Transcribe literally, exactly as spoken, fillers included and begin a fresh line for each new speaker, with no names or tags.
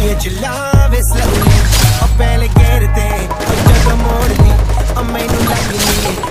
ਗੱਡੀਆਂ ਚਲਾਵੇ slowly, ਉਹ ਪਹਿਲੇ ਗੇਰ ਤੇ ਉਹ ਜਗ੍ਹਾ ਮੋੜਨੀ, ਉਹ ਮੈਨੂੰ ਲੱਗਨੀ